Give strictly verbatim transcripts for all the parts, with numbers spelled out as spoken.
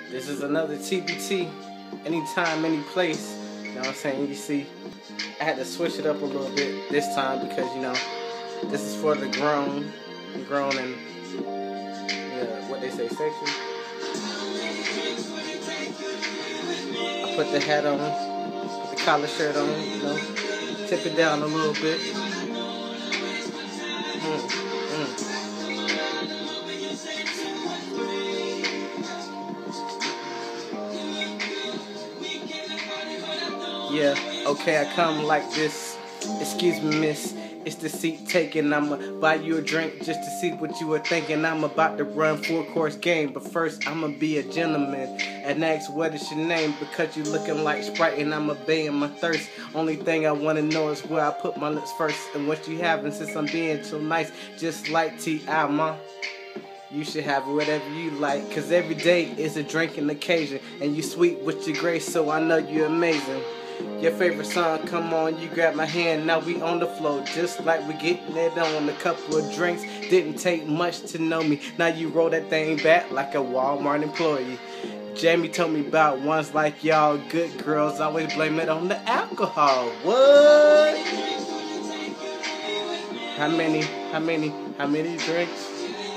This is another T B T, anytime, any place. You know what I'm saying? You see, I had to switch it up a little bit this time because, you know, this is for the grown, grown and, yeah, what they say, section. I put the hat on, put the collar shirt on, you know, tip it down a little bit. Mm, mm. Yeah, okay, I come like this. Excuse me, miss. It's the seat taking. I'ma buy you a drink just to see what you were thinking. I'm about to run full course game, but first I'ma be a gentleman and ask what is your name, because you looking like Sprite and I'm obeying my thirst. Only thing I wanna know is where I put my lips first and what you having, since I'm being so nice, just like T I ma. You should have whatever you like, cause every day is a drinking occasion, and you sweet with your grace, so I know you're amazing. Your favorite song, come on, you grab my hand, now we on the floor, just like we getting it on. A couple of drinks, didn't take much to know me. Now you roll that thing back like a Walmart employee. Jamie told me about ones like y'all, good girls always blame it on the alcohol. What? How many, how many, how many drinks?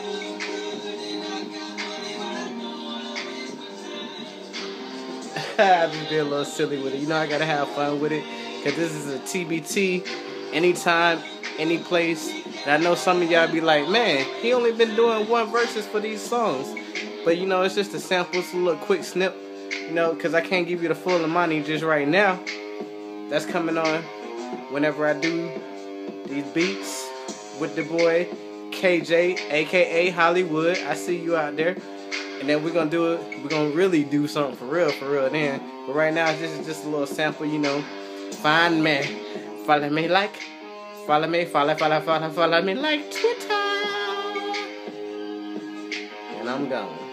I just be a little silly with it. You know, I gotta have fun with it, because this is a T B T, anytime, any place. And I know some of y'all be like, man, he only been doing one verses for these songs. But you know, it's just a sample, it's a little quick snip, you know, because I can't give you the full amount just right now. That's coming on whenever I do these beats with the boy K J, aka Hollywood. I see you out there. And then we're gonna do it, we're gonna really do something for real, for real then. But right now, this is just a little sample, you know. Find me, follow me like, follow me, follow, follow, follow, follow me like Twitter. And I'm gone.